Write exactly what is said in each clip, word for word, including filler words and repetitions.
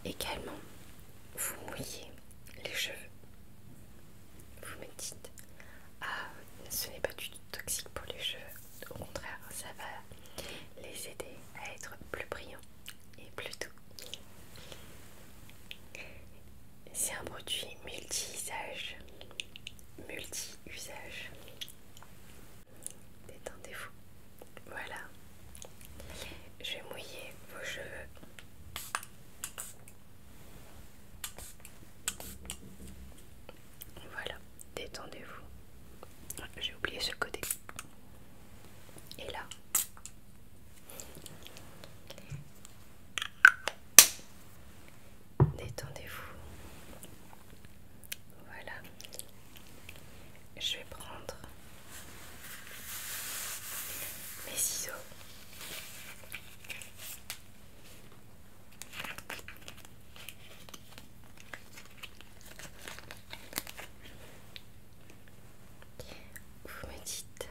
Également, vous mouillez les cheveux. Vous me dites, ah, ce n'est pas du tout toxique pour les cheveux. Au contraire, ça va les aider à être plus brillants et plus doux. C'est un produit multi-usage. Multi-usage. Détendez-vous. Voilà. Je vais mouiller vos cheveux. Voilà. Détendez-vous. J'ai oublié ce côté. Et là. Détendez-vous. Voilà. Je vais prendre mes ciseaux. Vous me dites,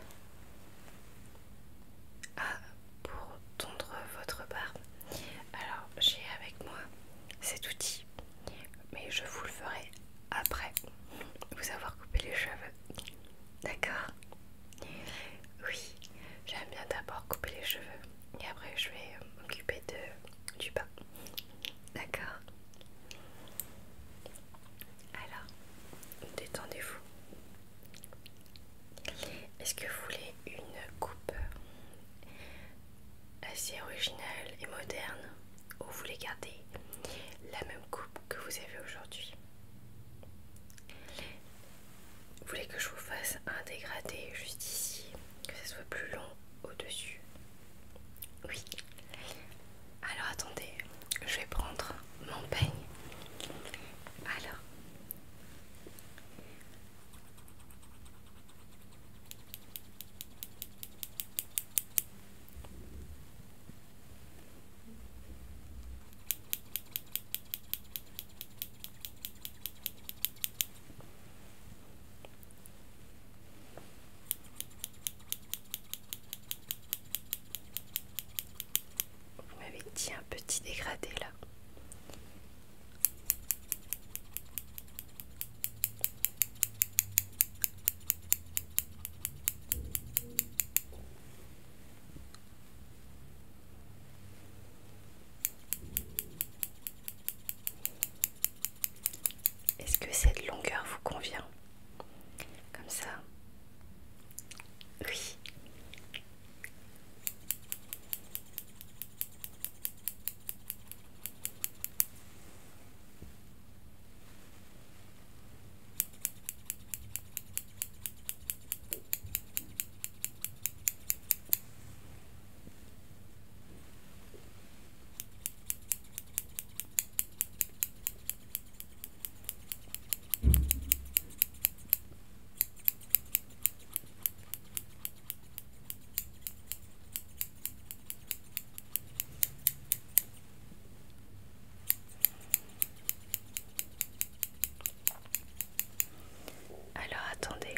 ah, pour tondre votre barbe, alors j'ai avec moi cet outil, mais je vous le ferai après vous avoir coupé les cheveux. D'accord? Oui, j'aime bien d'abord couper les cheveux et après je vais m'occuper de du bas. D'accord? Alors, détendez-vous. Est-ce que vous voulez une coupe assez originale et moderne ou vous voulez garder la même coupe que vous avez aujourd'hui? Vous voulez que je vous fasse un dégradé juste ici, que ça soit plus long au-dessus? Oui. Alors attendez, je vais prendre mon peigne. Alors. Vous m'avez dit un petit dégradé là. Est-ce que cette longueur vous convient? Comme ça? Oui. Alors attendez.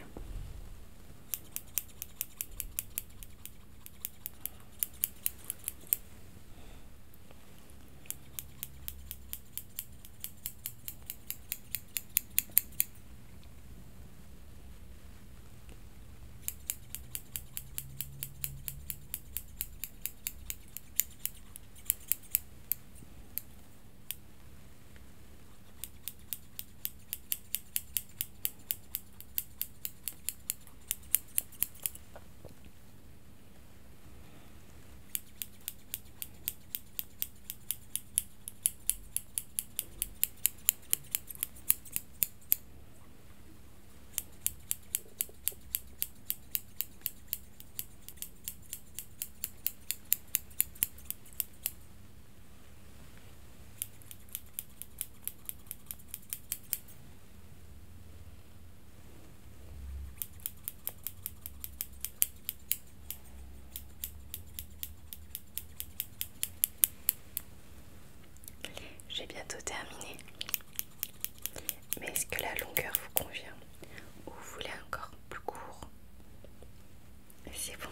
J'ai bientôt terminé. Mais est-ce que la longueur vous convient? Ou vous voulez encore plus court? C'est bon.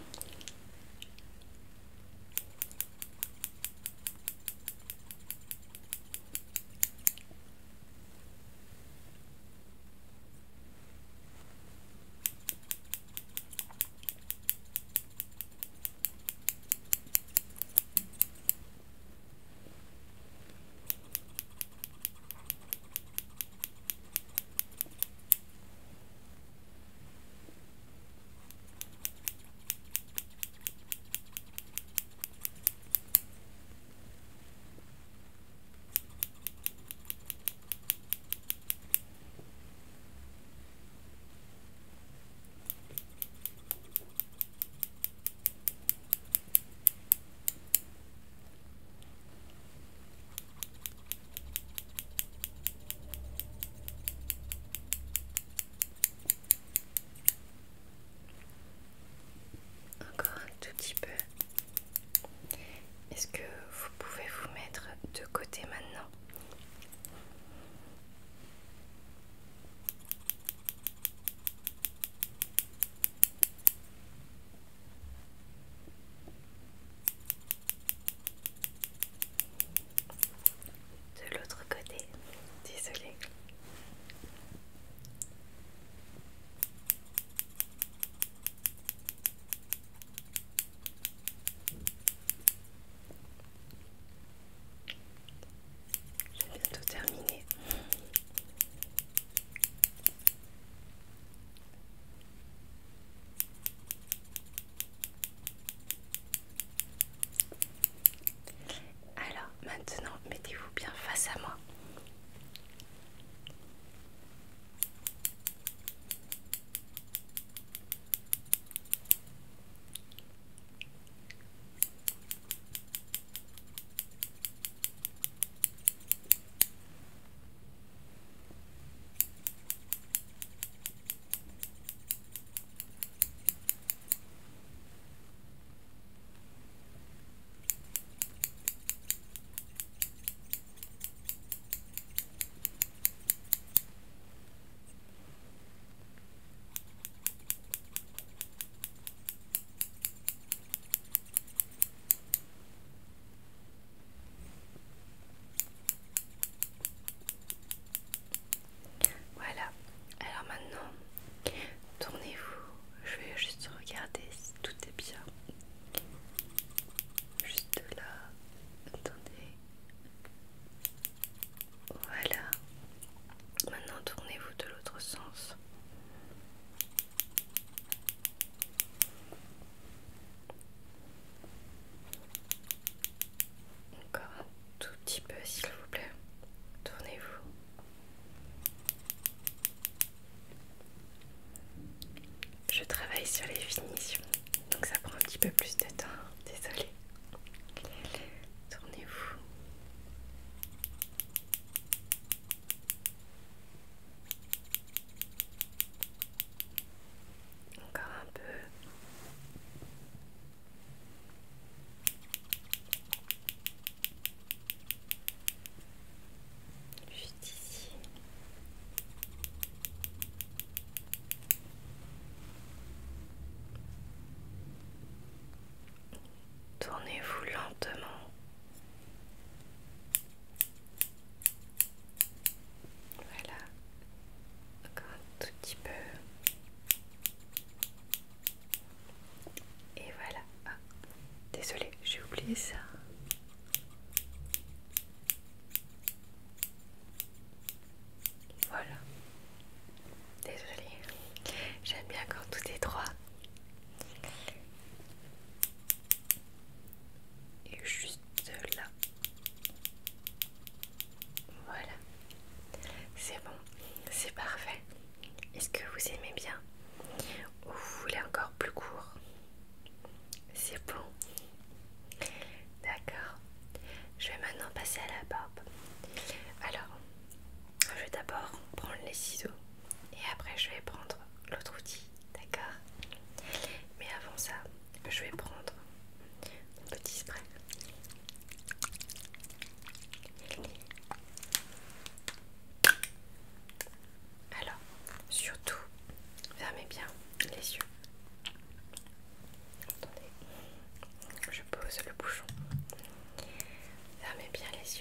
face à moi. Voilà, alors maintenant, tournez-vous, je vais juste regarder si tout est bien. Juste là, attendez. Voilà, maintenant tournez-vous de l'autre sens. Encore un tout petit peu s'il vous plaît, tournez-vous. Je travaille sur les finitions, donc ça prend un petit peu plus de temps, désolée. Tournez-vous. Encore un peu. Juste ici. Tournez-vous lentement. Voilà. Encore un tout petit peu. Et voilà. Ah, désolée, j'ai oublié ça. Voilà. Désolée. J'aime bien quand tout est droit. Et juste là. Voilà. C'est bon. C'est parfait. Est-ce que vous aimez bien? Ou vous voulez encore plus court? C'est bon. D'accord. Je vais maintenant passer à la barbe. Alors, je vais d'abord prendre les ciseaux et après je vais prendre l'autre outil, d'accord? Mais avant ça, je vais prendre mon petit spray. Alors, surtout, fermez bien les yeux. Attendez, je pose le bouchon. Fermez bien les yeux.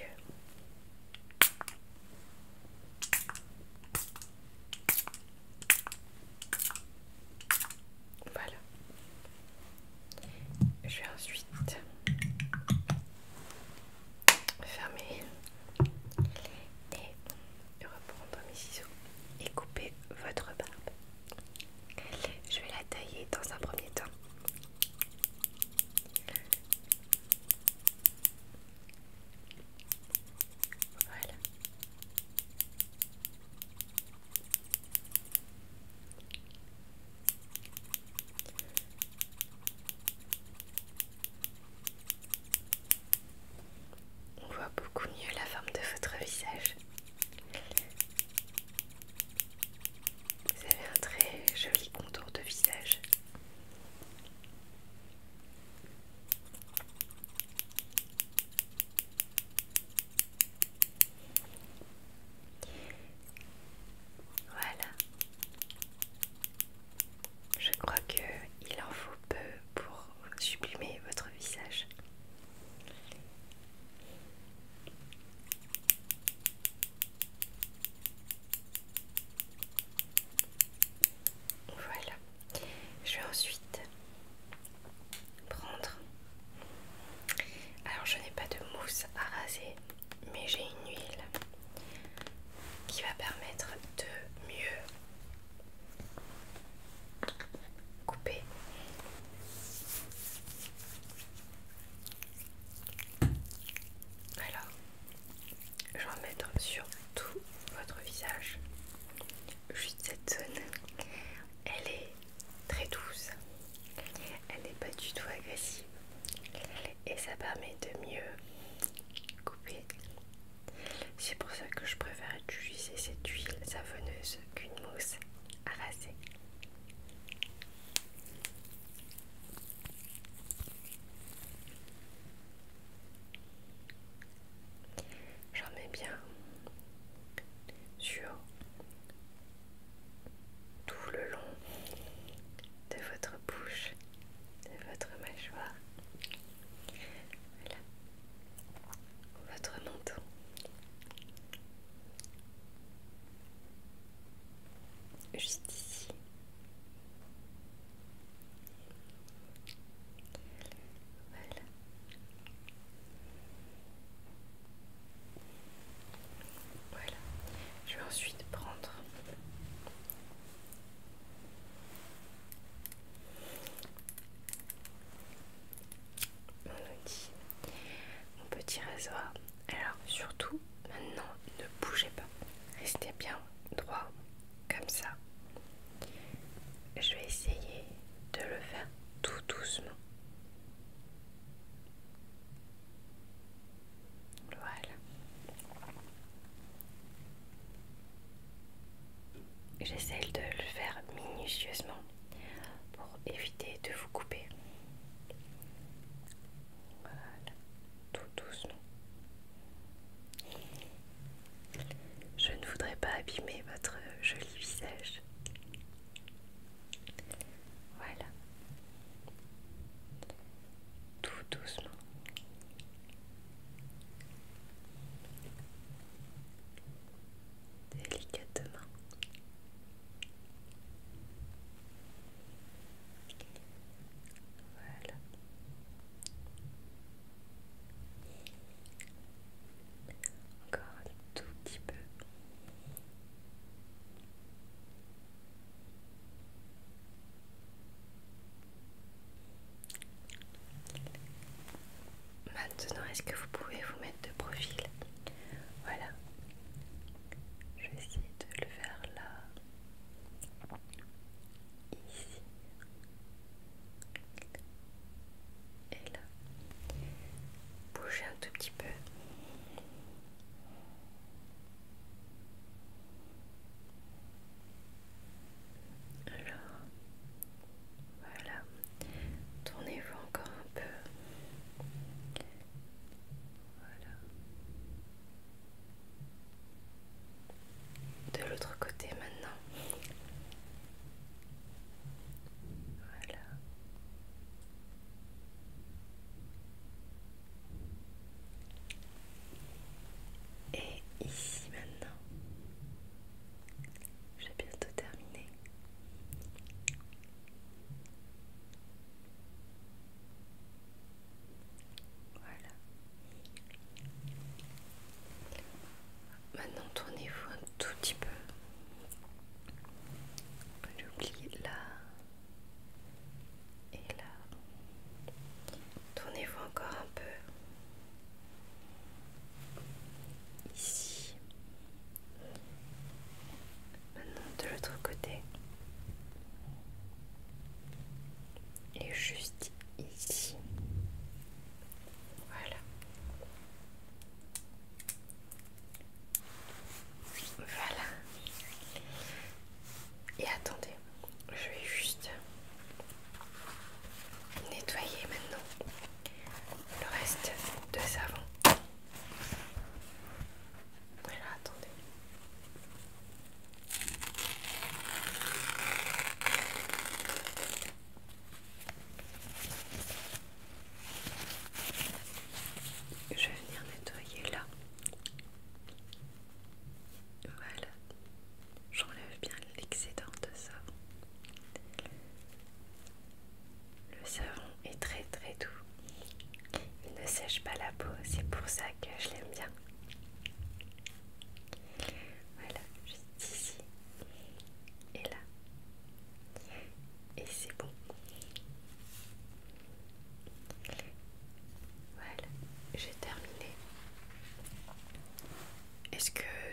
sur tout votre visage. Juste cette zone, elle est très douce, elle n'est pas du tout agressive et ça permet de mieux couper. C'est pour ça que je préfère utiliser cette huile savonneuse qu'une mousse à raser. J'en mets bien sur tout le long de votre bouche, de votre mâchoire, voilà, votre menton. Juste ici. Voilà. Voilà. Je vais ensuite prendre mon outil, mon petit rasoir. Alors surtout, maintenant, ne bougez pas. Restez bien droit, comme ça. Je vais essayer de le faire tout doucement. Voilà. J'essaye de le faire minutieusement pour éviter de vous couper. Voilà, tout doucement. Je ne voudrais pas abîmer votre joli visage. Voilà. Tout doucement. Délicatement. Voilà. Encore un tout petit peu. Maintenant, est-ce que vous pouvez vous mettre de profil? Voilà. Je vais essayer de le faire là. Ici. Et là. Bougez un tout petit peu. Alors, voilà. Tournez-vous encore un peu. Voilà.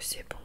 c'est bon.